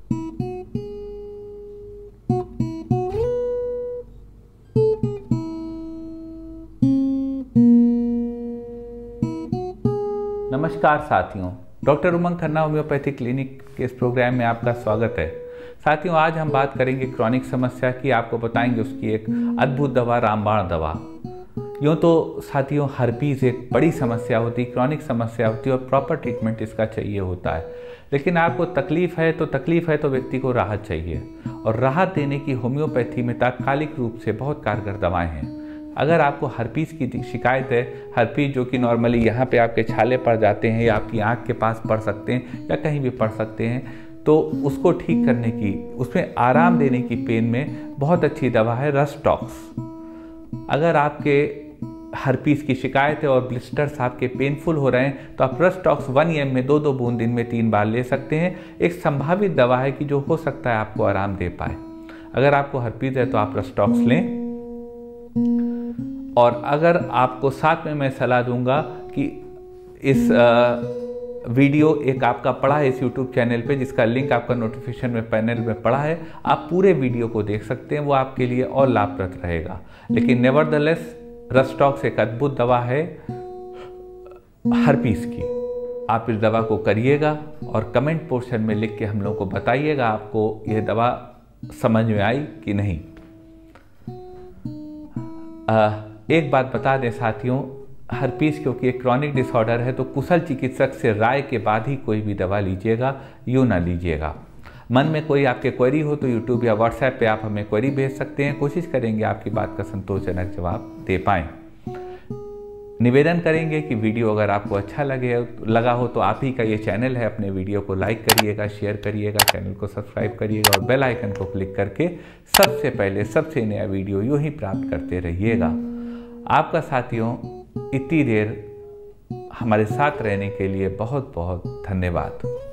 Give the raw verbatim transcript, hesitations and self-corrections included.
नमस्कार साथियों, doctor Umang Khanna homeopathy clinic के इस प्रोग्राम में आपका स्वागत है। साथियों, आज हम बात करेंगे क्रॉनिक समस्या की। आपको बताएंगे उसकी एक अद्भुत दवा, रामबाण दवा। यूँ तो साथियों, हर्पीज़ एक बड़ी समस्या होती है, क्रॉनिक समस्या होती है और प्रॉपर ट्रीटमेंट इसका चाहिए होता है। लेकिन आपको तकलीफ़ है तो तकलीफ़ है तो व्यक्ति को राहत चाहिए, और राहत देने की होम्योपैथी में तात्कालिक रूप से बहुत कारगर दवाएँ हैं। अगर आपको हर्पीज़ की शिकायत है, हर्पीज़ जो कि नॉर्मली यहाँ पे आपके छाले पड़ जाते हैं या आपकी आँख के पास पड़ सकते हैं या कहीं भी पड़ सकते हैं, तो उसको ठीक करने की, उसमें आराम देने की पेन में बहुत अच्छी दवा है रस्टॉक्स। अगर आपके हर्पीज़ की शिकायत है और ब्लिस्टर्स आपके पेनफुल हो रहे हैं तो आप रस्टॉक्स वन एम में दो दो बूंद दिन में तीन बार ले सकते हैं। एक संभावित दवा है कि जो हो सकता है आपको आराम दे पाए। अगर आपको हर्पीज़ है तो आप रस्टॉक्स लें। और अगर आपको साथ में मैं सलाह दूंगा कि इस आ, वीडियो एक आपका पड़ा है इस यूट्यूब चैनल पे, जिसका लिंक आपका नोटिफिकेशन में पैनल में पड़ा है, आप पूरे वीडियो को देख सकते हैं, वो आपके लिए और लाभप्रद रहेगा। लेकिन नेवरदलेस रस्टॉक्स एक अद्भुत दवा है हर्पीज़ की। आप इस दवा को करिएगा और कमेंट पोर्शन में लिख के हम लोग को बताइएगा आपको यह दवा समझ में आई कि नहीं। आ, एक बात बता दें साथियों, हर्पीज़ क्योंकि एक क्रॉनिक डिसऑर्डर है तो कुशल चिकित्सक से राय के बाद ही कोई भी दवा लीजिएगा, यूँ ना लीजिएगा। मन में कोई आपके क्वेरी हो तो यूट्यूब या व्हाट्सएप पे आप हमें क्वेरी भेज सकते हैं। कोशिश करेंगे आपकी बात का संतोषजनक जवाब दे पाएँ। निवेदन करेंगे कि वीडियो अगर आपको अच्छा लगे लगा हो तो आप ही का ये चैनल है, अपने वीडियो को लाइक करिएगा, शेयर करिएगा, चैनल को सब्सक्राइब करिएगा और बेल आइकन को क्लिक करके सबसे पहले सबसे नया वीडियो यूँ ही प्राप्त करते रहिएगा। आपका साथियों इतनी देर हमारे साथ रहने के लिए बहुत बहुत धन्यवाद।